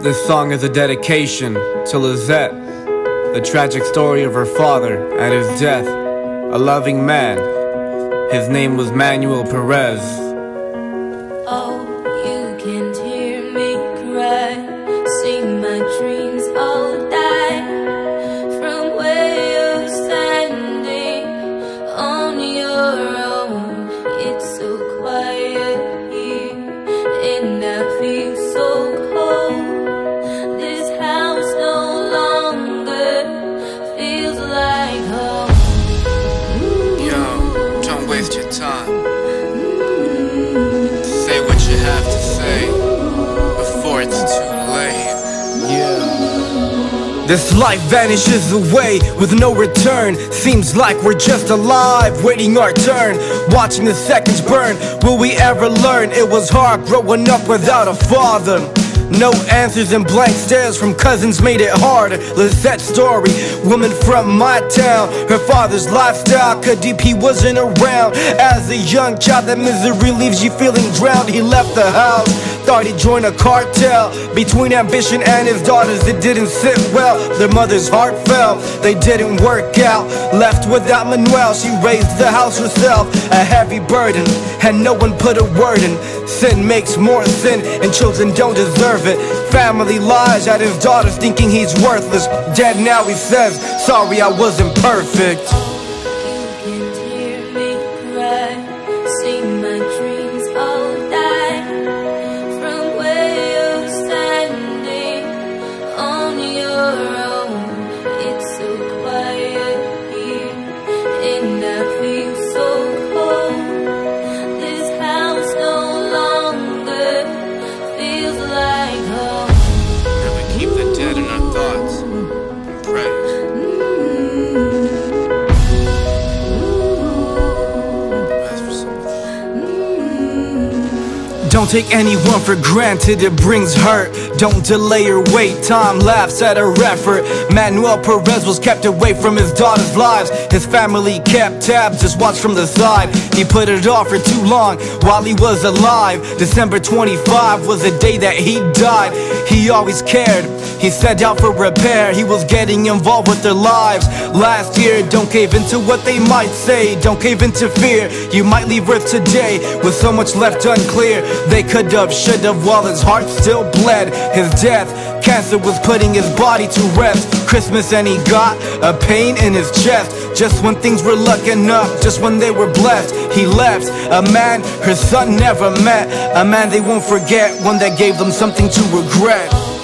This song is a dedication to Lizette, the tragic story of her father and his death. A loving man, his name was Manuel Perez. Oh, you can't hear me cry. See my dreams all die. From where you're standing on your own, it's so quiet here, and I feel so cold. This house no longer feels like home. Yo, don't waste your time. Say what you have to say before it's too late. Yeah. This life vanishes away with no return. Seems like we're just alive, waiting our turn, watching the seconds burn. Will we ever learn? It was hard growing up without a father. No answers and blank stares from cousins made it harder. Lizette's story, woman from my town. Her father's lifestyle, cut deep, he wasn't around. As a young child, that misery leaves you feeling drowned. He left the house, thought he'd join a cartel. Between ambition and his daughters, it didn't sit well. Their mother's heart fell, they didn't work out. Left without Manuel, she raised the house herself. A heavy burden, and no one put a word in. Sin makes more sin, and children don't deserve it. Family lies at his daughters, thinking he's worthless. Dead now, he says, sorry I wasn't perfect. You can't hear me cry. See my dreams all die. From where you're standing on your own, it's so quiet here, and I feel so cold. This house no longer feels like home. And we keep the dead in our thoughts and pray. Don't take anyone for granted, it brings hurt. Don't delay or wait, time laughs at her effort. Manuel Perez was kept away from his daughter's lives. His family kept tabs, just watched from the side. He put it off for too long while he was alive. December 25 was the day that he died. He always cared, he set out for repair. He was getting involved with their lives. Last year, don't cave into what they might say. Don't cave into fear, you might leave Earth today with so much left unclear. They could have, should have, while his heart still bled. His death, cancer was putting his body to rest. Christmas and he got a pain in his chest. Just when things were looking up, just when they were blessed, he left a man her son never met. A man they won't forget, one that gave them something to regret.